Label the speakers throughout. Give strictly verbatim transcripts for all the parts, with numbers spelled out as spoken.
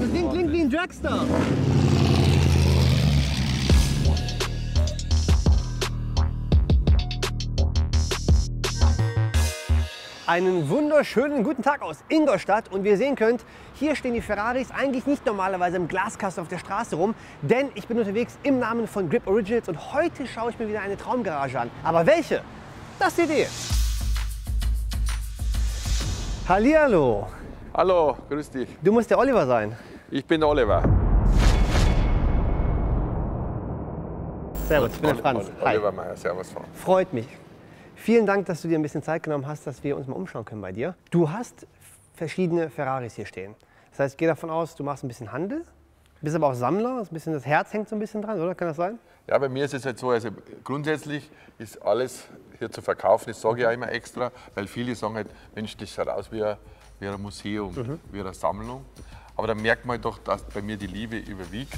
Speaker 1: Das Ding klingt wie ein Dragster. Einen wunderschönen guten Tag aus Ingolstadt und wie ihr sehen könnt, hier stehen die Ferraris eigentlich nicht normalerweise im Glaskasten auf der Straße rum, denn ich bin unterwegs im Namen von Grip Originals und heute schaue ich mir wieder eine Traumgarage an. Aber welche? Das ist die Idee. Hallihallo.
Speaker 2: Hallo, grüß dich.
Speaker 1: Du musst der Oliver sein.
Speaker 2: Ich bin der Oliver.
Speaker 1: Servus, ich bin der Franz. Hi.
Speaker 2: Oliver Meier, servus Franz.
Speaker 1: Freut mich. Vielen Dank, dass du dir ein bisschen Zeit genommen hast, dass wir uns mal umschauen können bei dir. Du hast verschiedene Ferraris hier stehen. Das heißt, ich gehe davon aus, du machst ein bisschen Handel, bist aber auch Sammler, ein bisschen, das Herz hängt so ein bisschen dran, oder? Kann das sein?
Speaker 2: Ja, bei mir ist es halt so, also grundsätzlich ist alles hier zu verkaufen, das sage ich auch immer extra, weil viele sagen halt, Mensch, das schaut aus wie ein, wie ein Museum, mhm. wie eine Sammlung. Aber dann merkt man halt doch, dass bei mir die Liebe überwiegt.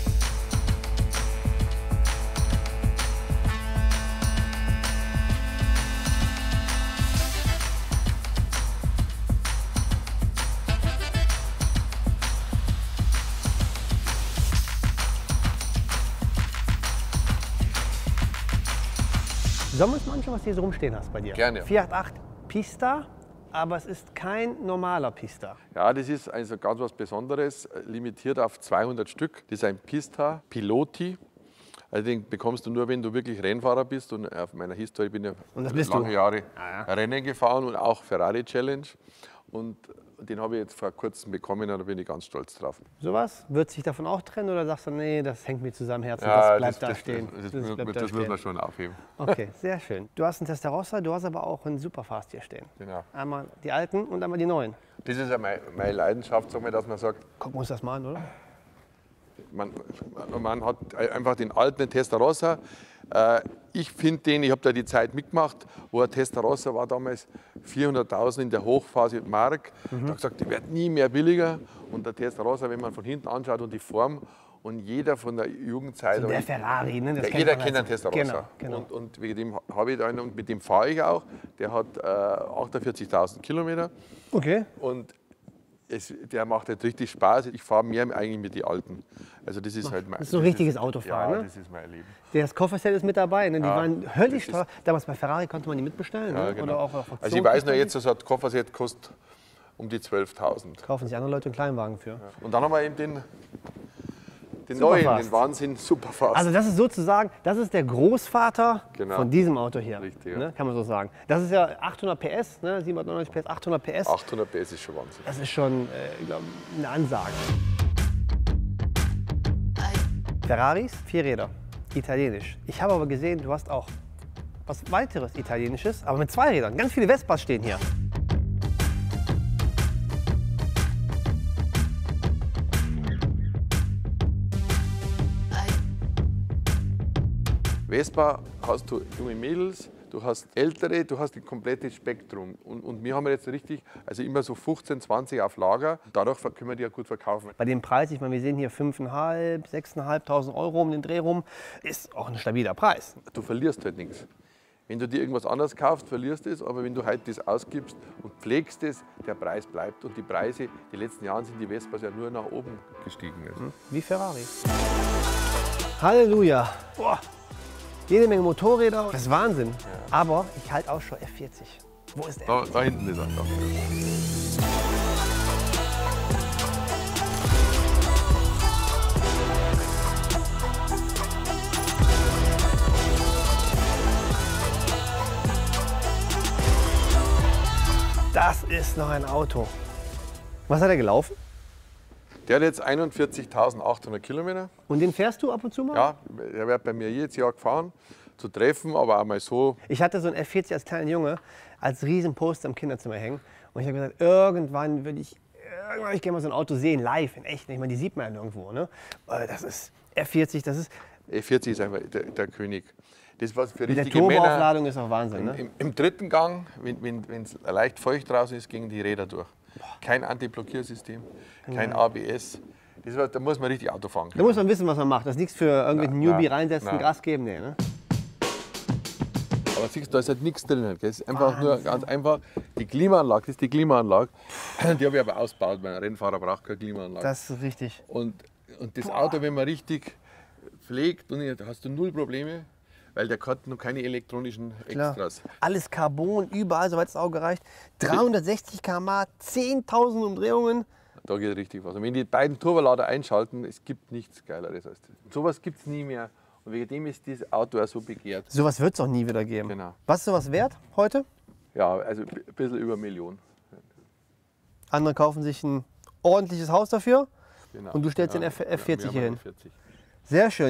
Speaker 1: Sollen wir uns mal anschauen, was du hier so rumstehen hast bei dir?
Speaker 2: Gerne.
Speaker 1: Fiat acht Pista, aber es ist kein normaler Pista.
Speaker 2: Ja, das ist also ganz was Besonderes, limitiert auf zweihundert Stück. Das ist ein Pista Piloti. Also den bekommst du nur, wenn du wirklich Rennfahrer bist. Und auf meiner Historie bin ich
Speaker 1: und das bist
Speaker 2: lange
Speaker 1: du.
Speaker 2: Jahre
Speaker 1: ah, ja.
Speaker 2: Rennen gefahren und auch Ferrari Challenge. Und den habe ich jetzt vor kurzem bekommen und da bin ich ganz stolz drauf.
Speaker 1: Sowas? Wird sich davon auch trennen oder sagst du, nee, das hängt mir zusammen Herzen,
Speaker 2: ja,
Speaker 1: das bleibt
Speaker 2: das,
Speaker 1: da
Speaker 2: das,
Speaker 1: stehen?
Speaker 2: Das, das,
Speaker 1: das,
Speaker 2: das,
Speaker 1: bleibt
Speaker 2: das,
Speaker 1: da
Speaker 2: das
Speaker 1: stehen.
Speaker 2: muss man schon aufheben.
Speaker 1: Okay, sehr schön. Du hast einen Testarossa, du hast aber auch einen Superfast hier stehen.
Speaker 2: Genau.
Speaker 1: Einmal die alten und einmal die neuen.
Speaker 2: Das ist ja meine, meine Leidenschaft, sag mal, dass man sagt,
Speaker 1: gucken wir uns das mal an, oder?
Speaker 2: Man, man hat einfach den alten Testarossa. Ich finde den, ich habe da die Zeit mitgemacht, wo ein Testarossa war damals vierhunderttausend in der Hochphase Mark. Mhm. Da habe gesagt, die wird nie mehr billiger. Und der Testarossa, wenn man von hinten anschaut und die Form, und jeder von der Jugendzeit.
Speaker 1: So der Ferrari, ne? Das
Speaker 2: der, jeder kennt einen Testarossa.
Speaker 1: Genau, genau.
Speaker 2: Und, und wegen dem habe ich einen und mit dem fahre ich auch. Der hat äh, achtundvierzigtausend Kilometer.
Speaker 1: Okay.
Speaker 2: Und Es, der macht halt richtig Spaß. Ich fahre mehr eigentlich mit den Alten. Also das ist halt mein,
Speaker 1: das ist so ein richtiges ist, Autofahren,
Speaker 2: ja,
Speaker 1: ne?
Speaker 2: das ist mein Leben.
Speaker 1: Das Kofferset ist mit dabei, ne? Die
Speaker 2: ja,
Speaker 1: waren höllisch teuer. Damals bei Ferrari konnte man die mitbestellen,
Speaker 2: ja,
Speaker 1: ne?
Speaker 2: Genau.
Speaker 1: Oder auch auf Auktion.
Speaker 2: Also ich weiß noch jetzt, das hat Kofferset kostet um die zwölftausend.
Speaker 1: Kaufen sich andere Leute einen Kleinwagen für.
Speaker 2: Ja. Und dann haben wir eben den, den neuen, den Wahnsinn Superfast.
Speaker 1: Also das ist sozusagen, das ist der Großvater
Speaker 2: genau.
Speaker 1: von diesem Auto hier.
Speaker 2: Richtig, ja.
Speaker 1: Ne? Kann man so sagen. Das ist ja achthundert P S, ne? siebenhundertneunundneunzig P S, achthundert P S.
Speaker 2: achthundert P S ist schon Wahnsinn.
Speaker 1: Das ist schon, äh, ich glaub, eine Ansage. Ferraris, vier Räder, italienisch. Ich habe aber gesehen, du hast auch was weiteres Italienisches, aber mit zwei Rädern. Ganz viele Vespas stehen hier.
Speaker 2: Vespa hast du junge Mädels, du hast ältere, du hast ein komplettes Spektrum. Und, und wir haben jetzt richtig, also immer so fünfzehn, zwanzig auf Lager. Dadurch können wir die ja gut verkaufen.
Speaker 1: Bei dem Preis, ich meine, wir sehen hier fünftausendfünfhundert, sechstausendfünfhundert Euro um den Dreh rum, ist auch ein stabiler Preis.
Speaker 2: Du verlierst halt nichts. Wenn du dir irgendwas anderes kaufst, verlierst du es, aber wenn du heute das ausgibst und pflegst es, der Preis bleibt. Und die Preise, die letzten Jahre sind die Vespas ja nur nach oben gestiegen. Also.
Speaker 1: Wie Ferrari. Halleluja. Boah. Jede Menge Motorräder, das ist Wahnsinn. Ja. Aber ich halte auch schon F vierzig. Wo ist der?
Speaker 2: Da, da hinten ist er. Da.
Speaker 1: Das ist noch ein Auto. Was hat er gelaufen?
Speaker 2: Der hat jetzt einundvierzigtausendachthundert Kilometer.
Speaker 1: Und den fährst du ab und zu mal?
Speaker 2: Ja, er wird bei mir jedes Jahr gefahren, zu treffen, aber auch mal so.
Speaker 1: Ich hatte so einen F vierzig als kleiner Junge, als riesen Poster im Kinderzimmer hängen. Und ich habe gesagt, irgendwann würde ich, irgendwann ich gerne mal so ein Auto sehen, live, in echt. Ich meine, die sieht man ja nirgendwo. Ne? Das ist F vierzig, das ist...
Speaker 2: F vierzig ist einfach der, der König. Das, was für
Speaker 1: Mit
Speaker 2: richtige
Speaker 1: der Turboaufladung ist auch Wahnsinn. Ne?
Speaker 2: Im, im dritten Gang, wenn es wenn, leicht feucht draußen ist, gingen die Räder durch. Kein Antiblockiersystem, kein A B S. Das war, da muss man richtig Auto fahren können.
Speaker 1: Da muss man wissen, was man macht. Das ist nichts für irgendwelchen
Speaker 2: na,
Speaker 1: Newbie
Speaker 2: na,
Speaker 1: reinsetzen,
Speaker 2: na.
Speaker 1: Gas geben. Nee, ne?
Speaker 2: Aber siehst du, da ist halt nichts drin. Es ist einfach Wahnsinn. Nur ganz einfach die Klimaanlage, das ist die Klimaanlage. Die habe ich aber ausgebaut, weil ein Rennfahrer braucht keine Klimaanlage.
Speaker 1: Das ist richtig.
Speaker 2: Und, und das
Speaker 1: Boah.
Speaker 2: Auto, wenn man richtig pflegt, und da hast du null Probleme, weil der hat noch keine elektronischen Extras.
Speaker 1: Klar. Alles Carbon, überall, soweit das Auge reicht. dreihundertsechzig Kilometer pro Stunde, zehntausend Umdrehungen. Da geht richtig was. Und wenn die beiden Turbolader einschalten, es gibt nichts Geileres als das. Sowas gibt es nie mehr. Und wegen dem ist dieses Auto auch so begehrt. Sowas wird es auch nie wieder geben. Genau. Was ist sowas wert heute? Ja, also ein bisschen über eine Million. Andere kaufen sich ein ordentliches Haus dafür. Genau. Und du stellst ja, den F vierzig hier hin. vierzig. Sehr schön.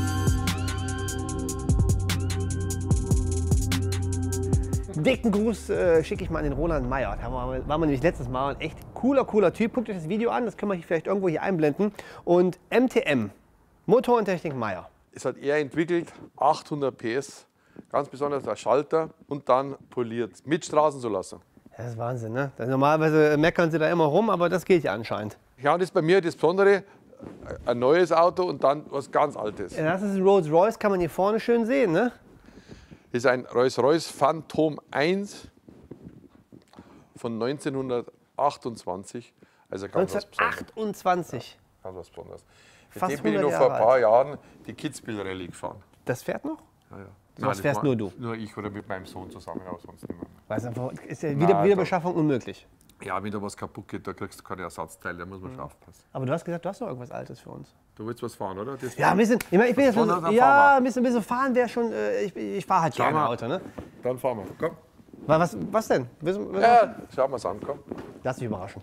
Speaker 1: Dicken Gruß äh, schicke ich mal an den Roland Meyer. Da war, war man nämlich letztes Mal ein echt cooler, cooler Typ. Guckt euch das Video an, das können wir hier vielleicht irgendwo hier einblenden. Und M T M, Motor und Technik Meyer. Es hat er entwickelt, achthundert P S, ganz besonders der Schalter und dann poliert, mit Straßenzulassung. Das ist Wahnsinn, ne? Normalerweise meckern sie da immer rum, aber das geht ja anscheinend. Ja, und das ist bei mir das Besondere, ein neues Auto und dann was ganz Altes. Ja, das ist ein Rolls Royce, kann man hier vorne schön sehen, ne? Das ist ein Rolls-Royce Phantom eins von neunzehnhundertachtundzwanzig. Also ganz neunzehnhundertachtundzwanzig? Ja, ganz was Besonderes. Mit dem bin ich noch vor ein paar Jahren die Kitzbühel Rallye gefahren. Das fährt noch? Ja, ja. So was fährst nur du? Nur ich oder mit meinem Sohn zusammen, aber sonst niemand. Weil einfach, ist ja wieder, Nein, Wiederbeschaffung unmöglich. Ja, wenn da was kaputt geht, da kriegst du keine Ersatzteile, da muss man mhm. schon aufpassen. Aber du hast gesagt, du hast noch irgendwas Altes für uns. Du willst was fahren, oder? Das ja, ein bisschen, ich, mein, ich bin jetzt bisschen, ja, ein bisschen, ein bisschen fahren wäre schon, äh, ich, ich fahre halt gerne Auto, ne? Dann fahren wir, komm. Was, was denn? Wissen, wissen ja, schauen wir es an, komm. Lass dich überraschen.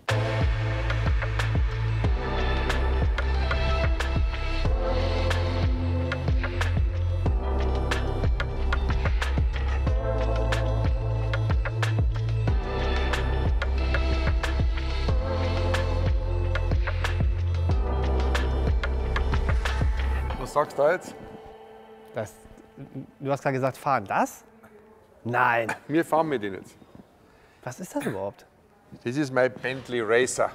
Speaker 1: Was sagst du jetzt? Das, du hast gerade gesagt, fahren das? Nein. Wir fahren mit denen jetzt. Was ist das überhaupt? Das ist mein Bentley Racer.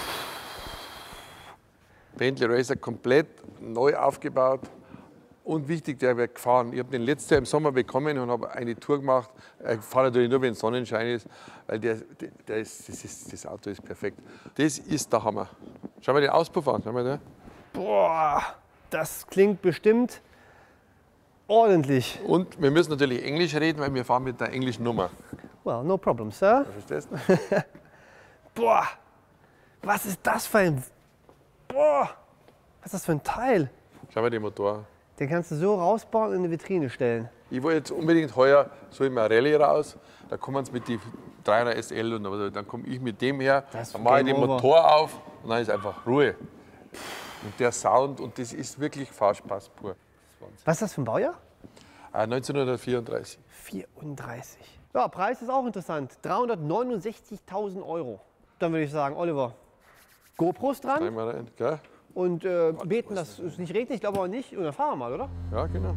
Speaker 1: Bentley Racer komplett neu aufgebaut. Und wichtig, der wird gefahren. Ich habe den letztes Jahr im Sommer bekommen und habe eine Tour gemacht. Ich fahre natürlich nur, wenn Sonnenschein ist, weil der, der, der ist, das, ist, das Auto ist perfekt. Das ist der Hammer. Schau mal den Auspuff an. Schau mal da. Boah, das klingt bestimmt ordentlich. Und wir müssen natürlich Englisch reden, weil wir fahren mit der englischen Nummer. Well, no problem, sir. Verstehst du? Boah, was ist das für ein... Boah, was ist das für ein Teil? Schau mal den Motor. Den kannst du so rausbauen und in eine Vitrine stellen. Ich wollte jetzt unbedingt heuer so in eine Rallye raus. Da kommen wir mit die dreihundert S L und aber dann komme ich mit dem her, dann mache ich den Motor auf und dann ist einfach Ruhe. Und der Sound, und das ist wirklich Fahrspaß pur. Was ist das für ein Baujahr? Äh, neunzehnhundertvierunddreißig. vierunddreißig. Ja, Preis ist auch interessant. dreihundertneunundsechzigtausend Euro. Dann würde ich sagen, Oliver, GoPros dran. Einmal rein, gell? Und äh, beten, dass es nicht regnet, ich glaube aber nicht. Und dann fahren wir mal, oder? Ja, genau.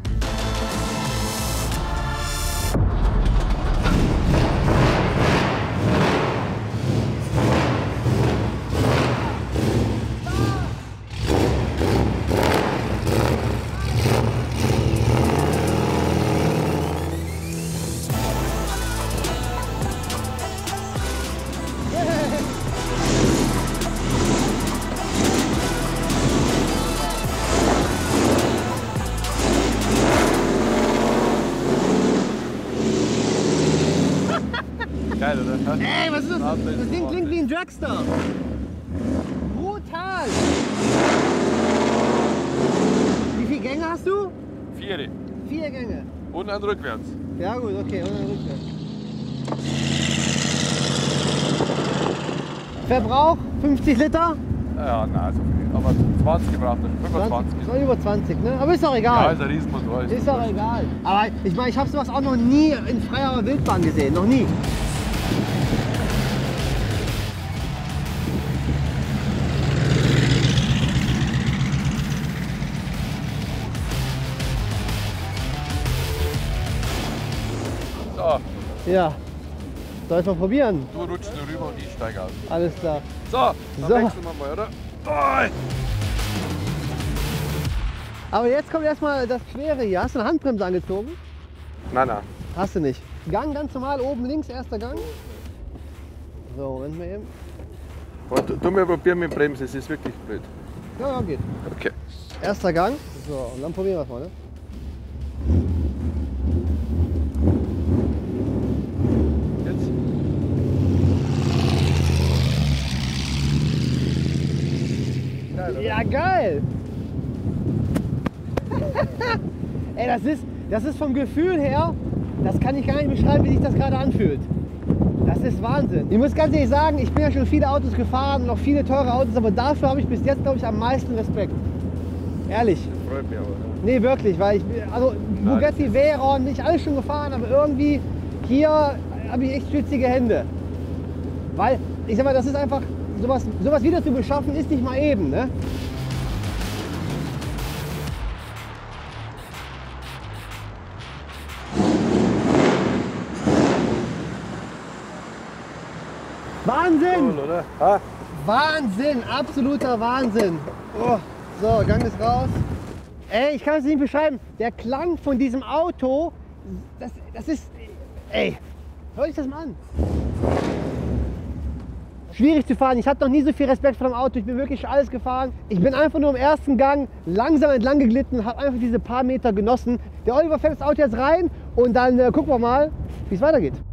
Speaker 1: Geil, oder? Ey, was ist das? Das Ding klingt wie ein Dragster. Brutal. Wie viele Gänge hast du? Vier. Vier Gänge. Und ein rückwärts. Ja gut, okay, und ein rückwärts. Verbrauch fünfzig Liter? Ja, nein, so viel. Aber zwanzig gebraucht er. fünfundzwanzig. So über zwanzig, ne? Aber ist doch egal. Ja, ist ein Riesenmotor. Ist, ist doch egal. Aber ich meine, ich habe sowas auch noch nie in freier Wildbahn gesehen. Noch nie. So. Ja. Soll ich mal probieren? Du rutschst nur rüber und ich steige aus. Alles klar. So, dann so. Wechseln wir mal, oder? Oh. Aber jetzt kommt erstmal das Schwere hier. Hast du eine Handbremse angezogen? Nein, nein. Hast du nicht. Gang ganz normal, oben links, erster Gang. So, Moment mal eben.
Speaker 2: Warte, tu mal probieren mit Bremse, es ist wirklich blöd.
Speaker 1: Ja, ja, geht.
Speaker 2: Okay.
Speaker 1: Erster Gang. So, und dann probieren wir es mal, ne?
Speaker 2: Jetzt. Geil, oder?
Speaker 1: Ja, geil! Ey, das ist, das ist vom Gefühl her, das kann ich gar nicht beschreiben, wie sich das gerade anfühlt. Das ist Wahnsinn. Ich muss ganz ehrlich sagen, ich bin ja schon viele Autos gefahren, noch viele teure Autos, aber dafür habe ich bis jetzt, glaube ich, am meisten Respekt. Ehrlich.
Speaker 2: Das freut mich aber. Ne?
Speaker 1: Nee, wirklich, weil ich, also Bugatti Veyron, nicht alles schon gefahren, aber irgendwie hier habe ich echt schwitzige Hände. Weil, ich sag mal, das ist einfach, sowas, sowas wieder zu beschaffen, ist nicht mal eben, ne? Wahnsinn!
Speaker 2: Cool, oder? Ha?
Speaker 1: Wahnsinn, absoluter Wahnsinn. Oh, so, Gang ist raus. Ey, ich kann es nicht beschreiben. Der Klang von diesem Auto, das, das ist, ey, hör dich das mal an. Schwierig zu fahren. Ich hatte noch nie so viel Respekt vor dem Auto. Ich bin wirklich alles gefahren. Ich bin einfach nur im ersten Gang langsam entlang geglitten, habe einfach diese paar Meter genossen. Der Oliver fährt das Auto jetzt rein und dann äh, gucken wir mal, wie es weitergeht.